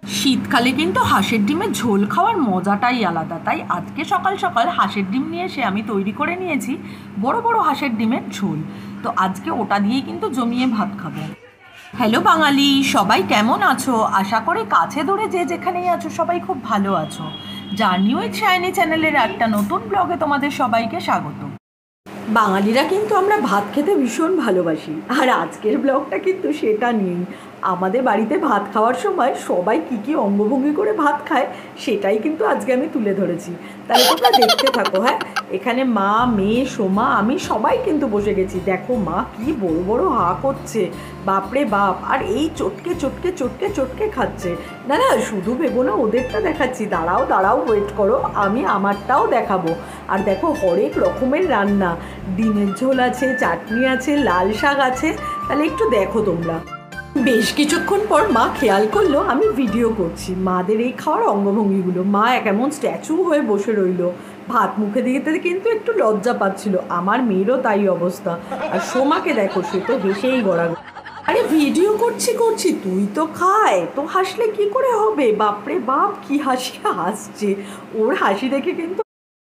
শীতকালে কিন্তু হাঁসের ডিমের ঝোল খাওয়ার মজাটাই আলাদা। তাই আজকে সকাল সকাল হাঁসের ডিম নিয়ে এসে আমি তৈরি করে নিয়েছি বড় বড় হাঁসের ডিমের ঝোল। তো আজকে ওটা দিয়েই কিন্তু জমিয়ে ভাত খাবো। হ্যালো বাঙালি, সবাই কেমন আছো? আশা করি কাছে দূরে যে যেখানেই আছো সবাই খুব ভালো আছো। জার্নি উইথ শাইনি চ্যানেলের একটা নতুন ব্লগে তোমাদের সবাইকে স্বাগত। বাঙালিরা কিন্তু আমরা ভাত খেতে ভীষণ ভালোবাসি, আর আজকের ব্লগটা কিন্তু সেটা নিয়েই। আমাদের বাড়িতে ভাত খাওয়ার সময় সবাই কী কী অঙ্গভঙ্গি করে ভাত খায় সেটাই কিন্তু আজকে আমি তুলে ধরেছি। তাহলে তোমরা দেখতে থাকো। হ্যাঁ, এখানে মা, মেয়ে, সোমা, আমি সবাই কিন্তু বসে গেছি। দেখো মা কি বড় বড় হা করছে, বাপরে বাপ! আর এই চটকে চটকে চটকে চটকে খাচ্ছে। না না, শুধু ভেবো না ওদেরটা দেখাচ্ছি, দাঁড়াও দাঁড়াও, ওয়েট করো, আমি আমারটাও দেখাবো। আর দেখো হরেক রকমের রান্না, ডিমের ঝোল আছে, চাটনি আছে, লাল শাক আছে। তাহলে একটু দেখো তোমরা। বেশ কিছুক্ষণ পর মা খেয়াল করলো আমি ভিডিও করছি। মাদের এই খাওয়ার অঙ্গভঙ্গিগুলো, মা এমন স্ট্যাচু হয়ে বসে রইলো, ভাত মুখে দিতে কিন্তু একটু লজ্জা পাচ্ছিল। আমার মেয়েরও তাই অবস্থা। আর সোমাকে দেখো, সে তো হেসেই গড়া। আরে ভিডিও করছি করছি, তুই তো খায়, তো হাসলে কি করে হবে? বাপরে বাপ, কি হাসি হাসছে! ওর হাসি দেখে কিন্তু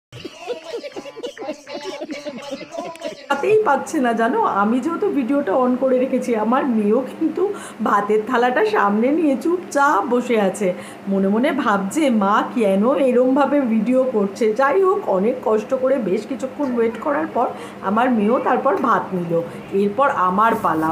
তাতেই পাচ্ছে না, জানো। আমি যেহেতু ভিডিওটা অন করে রেখেছি, আমার মেয়েও কিন্তু ভাতের থালাটা সামনে নিয়ে চুপচাপ বসে আছে, মনে মনে ভাবছে মা কেন এরমভাবে ভিডিও করছে। যাই হোক, অনেক কষ্ট করে বেশ কিছুক্ষণ ওয়েট করার পর আমার মেয়েও তারপর ভাত নিল। এরপর আমার পালা।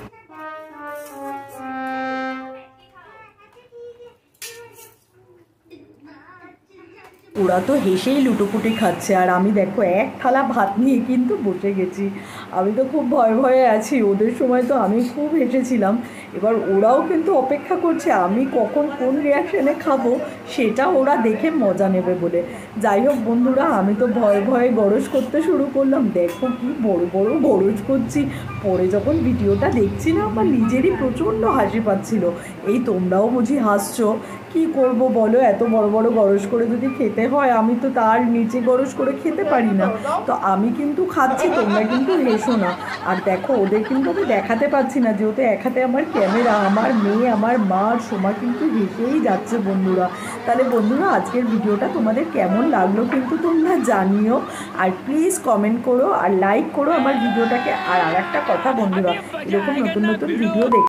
ওরা তো হেসেই লুটোপুটি খাচ্ছে, আর আমি দেখো এক থালা ভাত নিয়ে কিন্তু বসে গেছি। আমি তো খুব ভয়ে ভয়ে আছি, ওদের সময় তো আমি খুব হেসেছিলাম। এবার ওরাও কিন্তু অপেক্ষা করছে আমি কখন কোন রিয়াকশানে খাবো, সেটা ওরা দেখে মজা নেবে বলে। যাই হোক বন্ধুরা, আমি তো ভয়ে ভয়ে গরজ করতে শুরু করলাম। দেখো কি বড় বড় গরজ করছি। পরে যখন ভিডিওটা দেখছি না, আমার নিজেরই প্রচণ্ড হাসি পাচ্ছিল। এই তোমরাও বুঝি হাসছো। কি করব বলো, এত বড় বড় গরজ করে যদি খেতে হয়, আমি তো তার নিচে গরজ করে খেতে পারি না। তো আমি কিন্তু খাচ্ছি, তোমরা কিন্তু হেসো না। আর দেখো ওদের কিন্তু আমি দেখাতে পাচ্ছি না, যেহেতু এক হাতে আমার ক্যামেরা। আমার মেয়ে, আমার মা আর সোমা কিন্তু হেসেই যাচ্ছে বন্ধুরা। তাহলে বন্ধুরা, আজকের ভিডিওটা তোমাদের কেমন লাগলো কিন্তু তোমরা জানিও। আর প্লিজ কমেন্ট করো আর লাইক করো আমার ভিডিওটাকে। আর একটা কথা বন্ধুরা, এরকম নতুন নতুন ভিডিও